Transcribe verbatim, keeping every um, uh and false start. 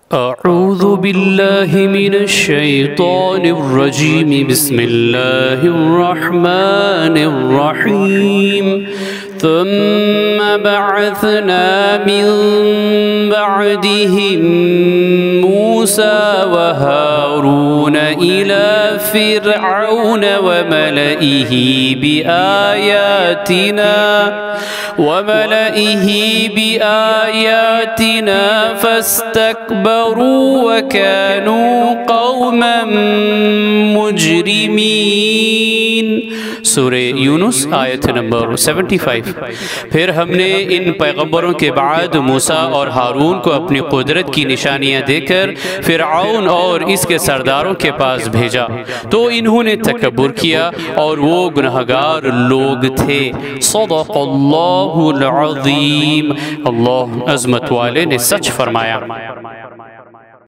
अऊज़ु बिल्लाहि मिनश शैतानिर रजीम बिस्मिल्लाहिर रहमानिर रहीम थुम्मा बअसना मिन बअदिहिम मूसा व हारून इला फ़िरऔन व मलइही बिआयातिना व मलइही बिआयातिना फस्तकबरू व कानू कौमन मुजरिमीन। सूरह यूनुस आयत नंबर पचहत्तर। फिर हमने इन पैगंबरों के बाद मूसा और हारून को अपनी कुदरत की निशानियां देकर फ़िरऔन और इसके सरदारों के पास भेजा, तो इन्होंने तकब्बुर किया और वो गुनहगार लोग थे। सदक़ल्लाहुल अज़ीम। अल्लाह अज़मत वाले ने सच फरमाया।